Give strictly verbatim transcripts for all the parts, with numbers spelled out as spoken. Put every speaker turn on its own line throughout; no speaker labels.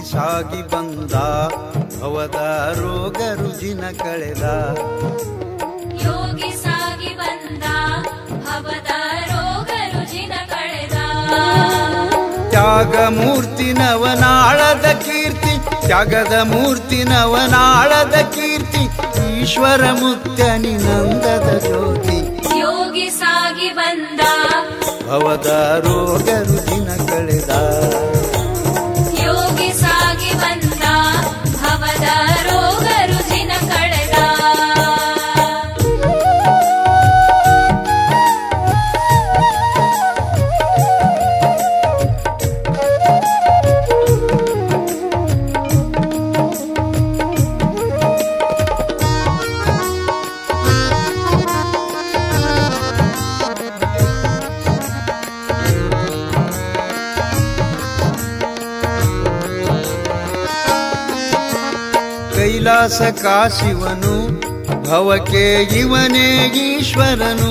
ಸಾಗಿ ಬಂದ ಭವದ ರೋಗ ರುಜಿನ ಕಳೆದ
ಯೋಗಿ ಸಾಗಿ ಬಂದ ಭವದ ರೋಗ ರುಜಿನ ಕಳೆದ
ತ್ಯಾಗ ಮೂರ್ತಿ ನವನಾಳದ ಕೀರ್ತಿ ತ್ಯಾಗದ ಮೂರ್ತಿ ನವನಾಳದ ಕೀರ್ತಿ ಈಶ್ವರ ಮುಕ್ತನಿನಂದದ ಜ್ಯೋತಿ
ಯೋಗಿ ಸಾಗಿ ಬಂದ
ಭವದ ರೋಗ ರುಜಿನ ಕಳೆದ
ಯೋಗಿ ಸಾಗಿ ಬಂದ ಭವದ ರೋಗ ರುಜಿನ ಕಳೆದ
ಕೈಲಾಸ ಕಾಶಿವನು ಭವಕ್ಕೆ ಇವನೇ ಈಶ್ವರನು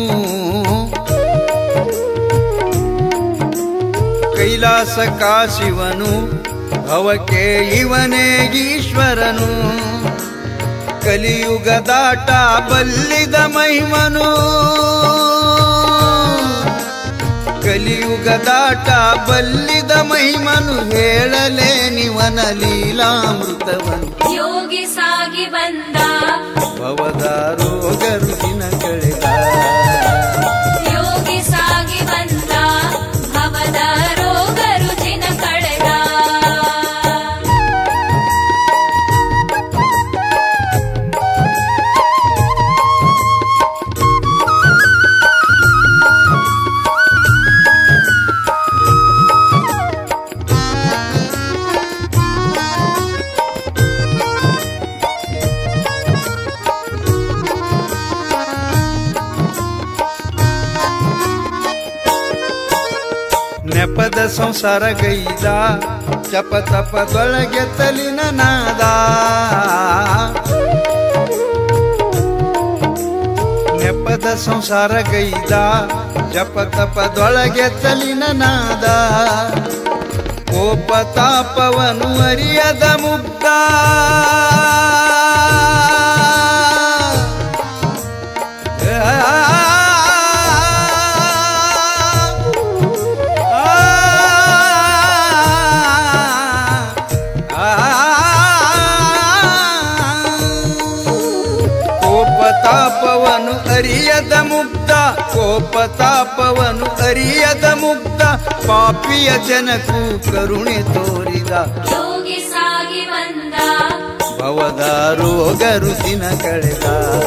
ಕೈಲಾಸ ಕಾಶಿವನು ಭವಕ್ಕೆ ಇವನೇ ಈಶ್ವರನು ಕಲಿಯುಗದಾಟ ಬಲ್ಲಿದ ಮಹಿಮನು ಕಲಿಯುಗದಾಟ ಬಲ್ಲಿದ ಮಹಿಮನು ಹೇಳಲೇ ನಿವನ ಲೀಲಾಮೃತವನು
ಯೋಗಿ ಸಾಗಿ ಬಂದ
ಭವದ ರೋಗ ರುಜಿನ ಕಳೆದ
ಯೋಗಿ ಸಾಗಿ ಬಂದ ಭವದ ರೋಗ ರುಜಿನ ಕಳೆದ
ನೆಪದ ಸಂಸಾರ ಗೈದ ಜಪ ತಪದೊಳಗೆ ತಲಿನ ನಾದ ನೆಪದ ಸಂಸಾರ ಗೈದ ಜಪ ತಪದೊಳಗೆ ತಲಿನ ನಾದ ಕೋಪ ತಾಪವನು ಅರಿಯದ ಮುಕ್ತ ತಾಪವನು ಅರಿಯದ ಮುಗ್ಧ ಕೋಪ ತಾಪವನು ಅರಿಯದ ಮುಗ್ಧ ಪಾಪಿಯ ಜನಕ್ಕೂ ಕರುಣೆ ತೋರಿದ
ಯೋಗಿ ಸಾಗಿ ಬಂದ
ಭವದ ರೋಗ ರುಜಿನ ಕಳೆದ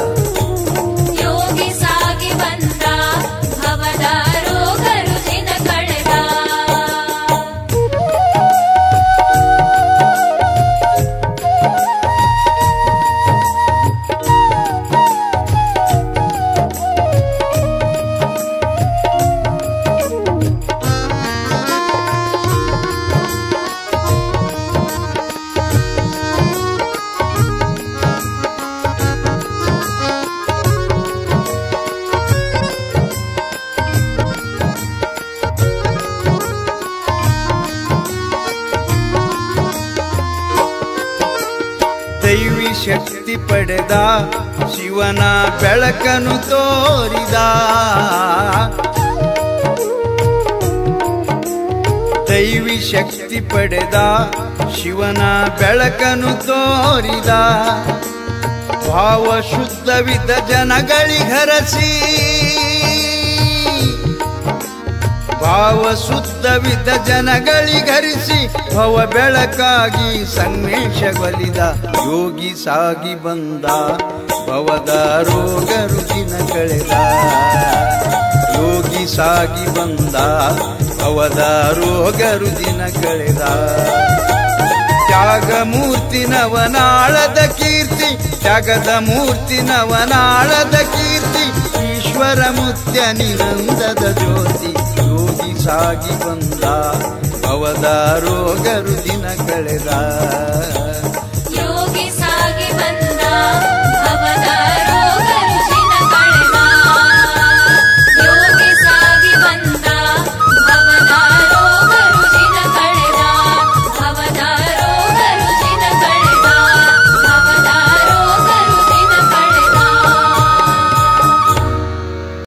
ಯೋಗಿ ಸಾಗಿ ಬಂದ ಭವದ ರೋಗ ರುಜಿನ ಕಳೆದ
ದೈವಿ ಶಕ್ತಿ ಪಡೆದ ಶಿವನ ಬೆಳಕನು ತೋರಿದ ದೈವಿ ಶಕ್ತಿ ಪಡೆದ ಶಿವನ ಬೆಳಕನು ತೋರಿದ ಭಾವ ಶುದ್ಧವಿದ್ದ ಜನಗಳಿಗರಸಿ ಭಾವ ಶುದ್ಧವಿದ್ದ ಜನಗಳಿಗರಿಸಿ ಭವ ಬೆಳಕಾಗಿ ಸಂದೇಶಗೊಲಿದ ಯೋಗಿ ಸಾಗಿ ಬಂದ ಭವದ ರೋಗ ರುಜಿನ ಕಳೆದ ಯೋಗಿ ಸಾಗಿ ಬಂದ ಭವದ ರೋಗ ರುಜಿನ ಕಳೆದ ತ್ಯಾಗ ಮೂರ್ತಿ ನವನಾಳದ ಕೀರ್ತಿ ತ್ಯಾಗದ ಮೂರ್ತಿ ನವನಾಳದ ಕೀರ್ತಿ ಈಶ್ವರ ಮುತ್ಯನಿನಂದದ ಜ್ಯೋತಿ ಯೋಗಿ ಸಾಗಿ ಬಂದ ಭವದ ರೋಗ ರುಜಿನ ಕಳೆದ